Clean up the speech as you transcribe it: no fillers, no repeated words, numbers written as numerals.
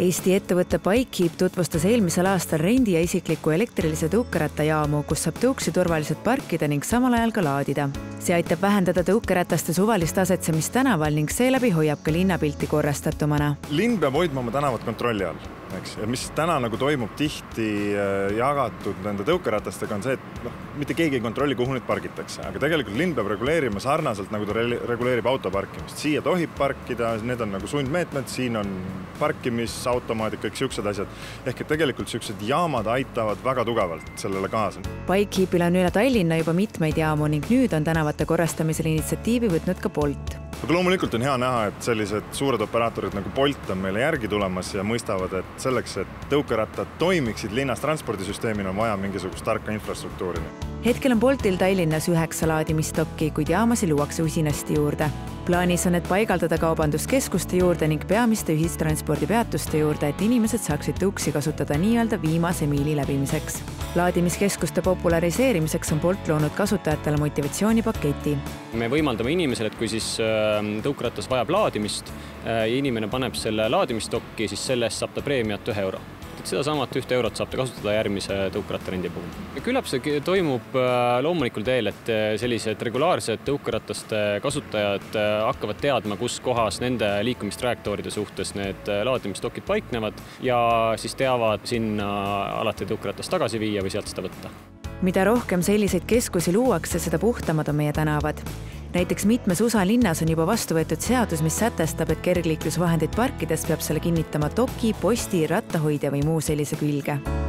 Eesti ettevõtte Bikekeep tutvustas eelmisel aastal rendi- ja isikliku elektrilise tõukerattajaamu, kus saab tõuksi turvaliselt parkida ning samal ajal ka laadida. See aitab vähendada tõukerataste suvalist asetsemist tänaval ning seeläbi hoiab ka linnapilti korrastatumana. Linn peab hoidma oma tänavat kontrolli all, eks? Ja mis täna toimub tihti jagatud nende tõukeratastega on see, et mitte keegi ei kontrolli, kuhu nüüd pargitakse. Aga tegelikult linn peab reguleerima sarnaselt, nagu ta reguleerib autoparkimist. Siia tohib parkida, need on sundmeetmed, siin on parkimisautomaadid, kõik siuksed asjad. Ehk et tegelikult siuksed jaamad aitavad väga tugevalt sellele kaasa. Bikekeepil on üle Tallinna juba mitmeid jaamu ning nüüd on tänavate korrastamisel initsiatiivi võtnud ka Bolt. Aga loomulikult on hea näha, et sellised suured operaatorid nagu Bolt on meile järgi tulemas ja mõistavad, et selleks, et tõukerattad toimiksid linnas transpordisüsteemina, on vaja mingisugust tarka infrastruktuuri. Hetkel on Boltil Tallinnas 9 laadimistokki, kuid jaamasi luuakse usinasti juurde. Plaanis on, et paigaldada kaubanduskeskuste juurde ning peamiste ühistranspordipeatuste juurde, et inimesed saaksid tõuksi kasutada nii-öelda viimase miili läbimiseks. Laadimiskeskuste populariseerimiseks on Bolt loonud kasutajatele motivatsioonipaketi. Me võimaldame inimesele, et kui siis tõukeratas vajab laadimist ja inimene paneb selle laadimistokki, siis sellest saab ta preemiat 1 euro. Seda samat 1 eurot saab ta kasutada järgmise tõukerattarendi puhul. Küllap see toimub loomulikul teel, et sellised regulaarsed tõukerataste kasutajad hakkavad teadma, kus kohas nende liikumistrajektooride suhtes need laadimistokid paiknevad ja siis teavad sinna alati tõukeratast tagasi viia või sealt seda võtta. Mida rohkem selliseid keskusi luuakse, seda puhtamad on meie tänavad. Näiteks mitmes USA linnas on juba vastu võetud seadus, mis sätestab, et kergliiklusvahendid parkides peab selle kinnitama toki, posti, rattahoidja või muu sellise külge.